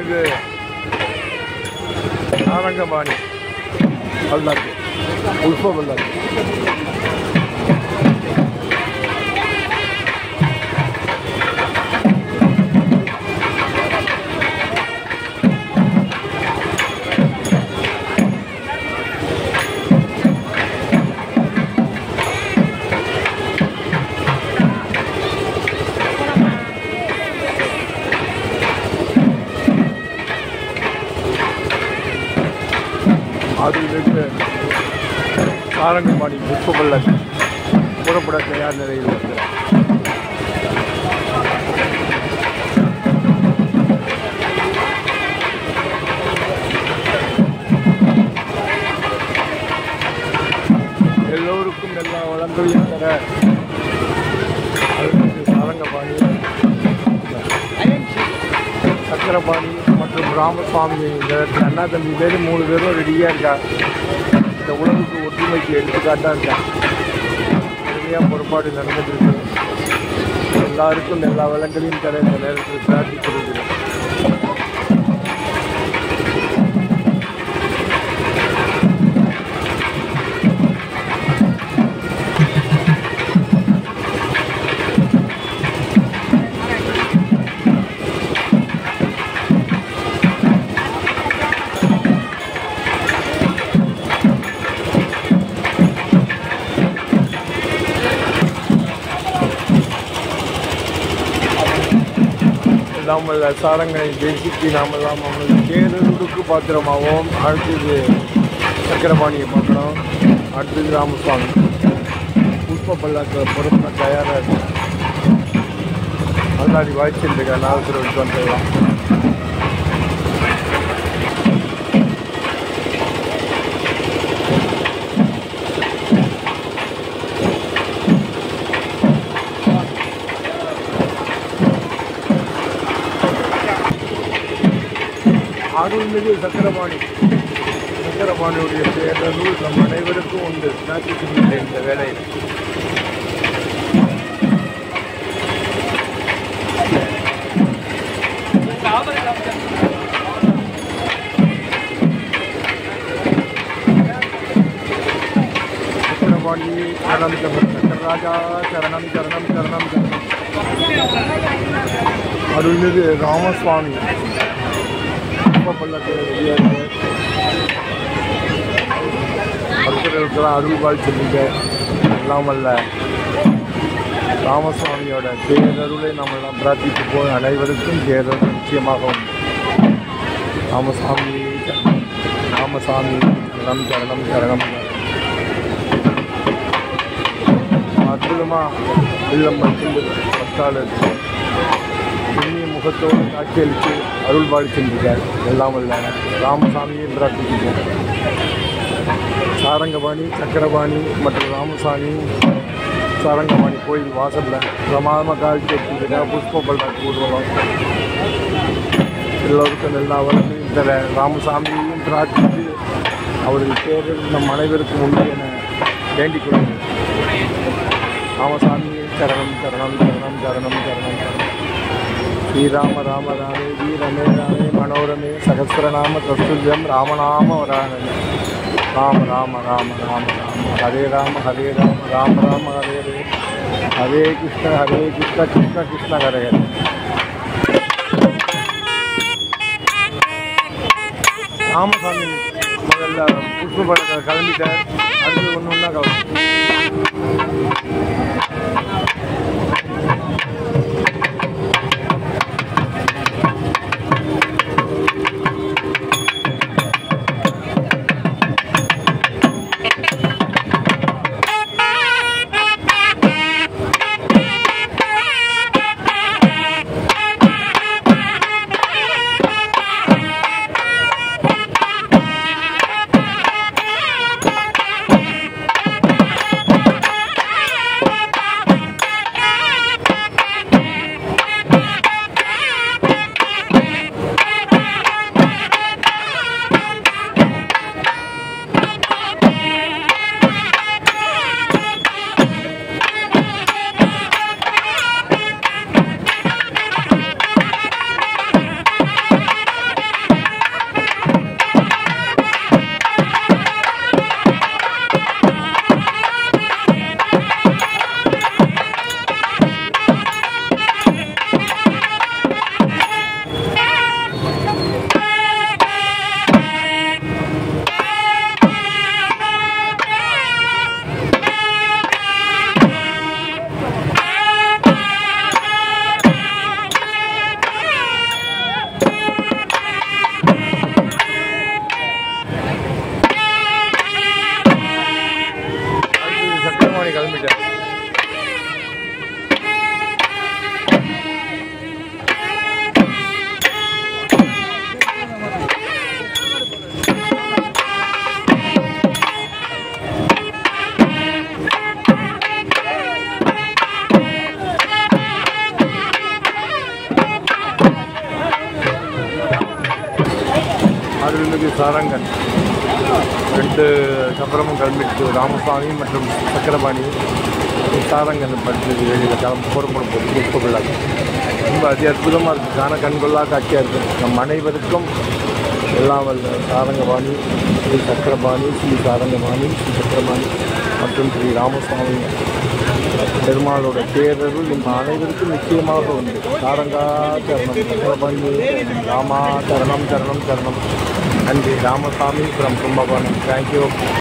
அருள்மிகு சாரங்கபாணி பல்லாக்கு புஷ்ப பல்லாக்கு. அருள்மிகு சாரங்கபாணி புஷ்ப பல்லாக்கு புறப்பட தயார் நிலையில் இருக்கிறார். எல்லோருக்கும் எல்லா வளங்களையும் தர அருள்மிகு சாரங்கபாணி, சக்கரபாணி மற்றும் ராமசுவாமி இந்த அண்ணா தம்பி பேர் 3 பேரும் ரெடியாக இருக்கா. இந்த உலகுக்கு ஒற்றுமைக்கு எடுத்துக்காட்டாக இருக்கா. நிறையா பொறுப்பாடு நடந்துட்டு எல்லாருக்கும் எல்லா வளங்களையும் தர இந்த நேரத்தில் பிரார்த்திக்கிறேன். நாமல்ல சாரங்களை தேசிக்கு நாமெல்லாம் அவங்களுக்கு தேரருக்கு பாத்திரமாகவும், அடுத்தது சக்கரபாணியை பார்க்கணும், அடுத்தது ராமசுவாமி புஷ்ப பல்லாக்கு பொறுப்பை தயாராக இருக்கு. முன்னாடி வாய்ச்சிருக்க நாகசுரத்துக்கு வந்துடலாம். அருள்மிகு சக்கரபாணியுடைய பேரருள் நம் அனைவருக்கும் உண்டு. நாட்டுக்கு இந்த வேலையில் சக்கரபாணி சரணம் சக்கரராஜா சரணம் சரணம் சரணம் சரணம். அருள்மிகு ராமசுவாமி பல்லாக்கு ரெடியாக இருக்கு. பக்தர்களுக்கெல்லாம் அருள்வாள் சொல்லிங்க. எல்லாம் அல்ல ராமசுவாமியோட பேரருளை நம்மெல்லாம் பிரார்த்தித்து போய் அனைவருக்கும் பேரருள் நிச்சயமாக உண்டு. ராமசாமி ராமசாமி சரணம் சரணம் சரணம். அற்புதமாக வெள்ளம் பட்டு பக்தாள் இனிய முகத்தோடு காட்சியளித்து அருள்பாடு சென்றிருக்கார். எல்லாம் அல்ல ராமசாமியை பிரார்த்திக்கிறோம். சாரங்கபாணி, சக்கரபாணி மற்றும் ராமசாமி சாரங்கபாணி கோயில் வாசலில் பிரமாதமாக காட்சி எடுத்துக்கிட்டா புஷ்ப பல்லாக்கு ஊர்வலம். எல்லோருக்கும் எல்லா வளமையும் தர ராமசாமியையும் பிரார்த்தித்து அவர்கள் பேரில் நம் அனைவருக்கும் உண்டு என வேண்டிக் கொள்கிறேன். ராமசாமியை சரணம் சரணம் சரணம் சரணம் சரணம் சரணம். ஸ்ரீராம ராம ராமே வீரமே ராமே மனோரமே சகஸ்ரநாம கஸ்துல்யம் ராமநாம வரானே. ராம ராம ராம ராம ராம ஹரே ராம ஹரே ராம ராம ராம ஹரே ஹரே. ஹரே கிருஷ்ண கிருஷ்ண கிருஷ்ண ஹரே ஹரே. ராமசாமி முதல்ல புஷ்ப பல்லாக்கு கிளம்பிட்டார். அடுத்து ஒன்று ஒன்றா கவனம். ஸ்ரீ சாரங்கன் 2 சப்பரமும் கிளம்பிட்டு ராமசாமி மற்றும் சக்கரபாணி சாரங்கன் படித்து வெளியில் கிளம்பி போடப்படும் போது புஷ்பகுள்ளாக ரொம்ப அற்புதமாக இருக்குது. காண கண்கொள்ளா காட்சியாக இருக்குது. நம் அனைவருக்கும் எல்லாம் வல்ல சாரங்கபாணி ஸ்ரீ சக்கரபாணி ஸ்ரீ சாரங்கபாணி ஸ்ரீ சக்கரபாணி மற்றும் ஸ்ரீ ராமசுவாமி பெருமாளோட தேரருள் நம்ம அனைவருக்கும் நிச்சயமாக உண்டு. சாரங்கா சரணம், சக்கரபாணி ராமா சரணம் சரணம் சரணம். நன்றி. ராமசாமி ஃப்ரம் கும்பகோணம். தேங்க்யூ.